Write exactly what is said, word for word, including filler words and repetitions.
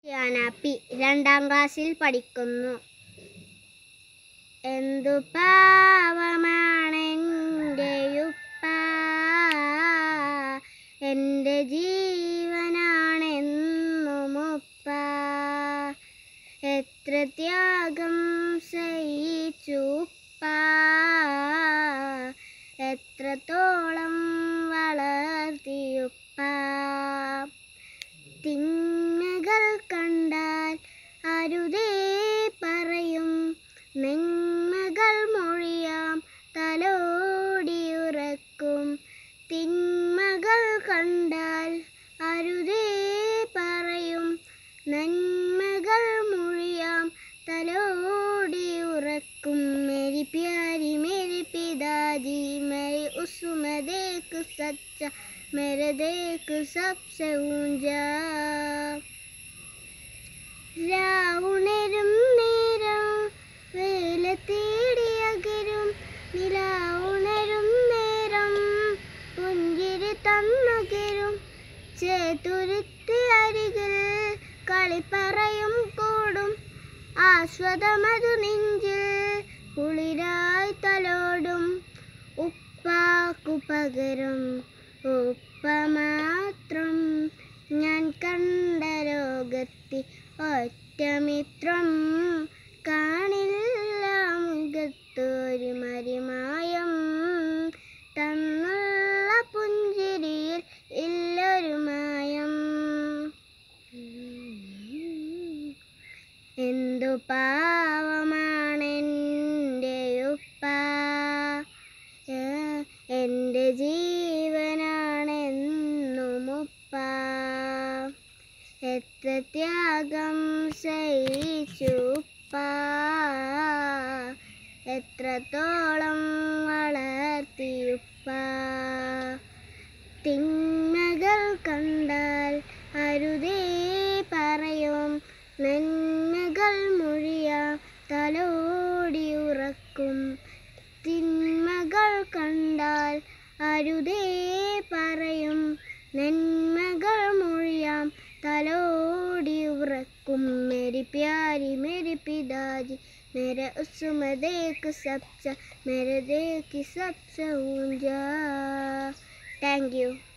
യാനാപ്പി രണ്ടാം ക്ലാസ്സിൽ പഠിക്കുന്നു. എന്തു പാവമാണെൻ്റെയുപ്പ, എൻ്റെ ജീവനാണെന്നുമുപ്പ. എത്ര ത്യാഗം സഹിച്ചുപ്പ, എത്രത്തോളം വളർത്തിയുപ്പ. തിന്മകൾ കണ്ടാൽ അരുതേ പറയും, നന്മകൾ മൊഴിയാം തലോടിയുറക്കും. തിന്മകൾ കണ്ടാൽ അരുതേ പറയും, നന്മകൾ മൊഴിയാം തലോടിയുറക്കും. മേരി പ്യാരി മേരി പിതാജി മേരി ഉസ്മ ദേഖ് സച്ച, मेरे देख सबसे ऊंचा. രാവുണരും നേരം വേല തേടിയകരും, നിലാവുണരും നേരം പുഞ്ചിരി തന്നുകരും. ചേതുരുത്തി അരികിൽ കളിപ്പറയും കൂടും, ആസ്വദമതു നെഞ്ചിൽ കുളിരായി തലോടും. ഉപ്പാക്കു പകരം ഉപ്പ മാത്രം, ഞാൻ കണ്ട ലോകത്തിൽ ഒറ്റമിത്രം. കാണില്ല മുഖത്തൊരു മരിമായം, തന്നുള്ള പുഞ്ചിരിയിൽ ഇല്ലൊരു മായം. എന്തു പാവമാണെൻ്റെയുപ്പ, എൻ്റെ ജീവനാണെന്നുമുപ്പ. എത്ര ത്യാഗം സഹിച്ചുപ്പ, എത്രത്തോളം വളർത്തിയുപ്പ. തിന്മകൾ കണ്ടാൽ അരുതേ പറയും, നന്മകൾ മൊഴിയാം തലോടിയുറക്കും. തിന്മകൾ കണ്ടാൽ അരുതേ പറയും, നന്മകൾ മൊഴിയാം തലോടിയുറക്കും. മേരി പ്യാരി മേരി പിതാജി മേരെ ഉസ്മ ദേഖ് സബ്സ, മേരെ ദേഖ് സബ്സെ ഊഞ്ചാ. Thank U.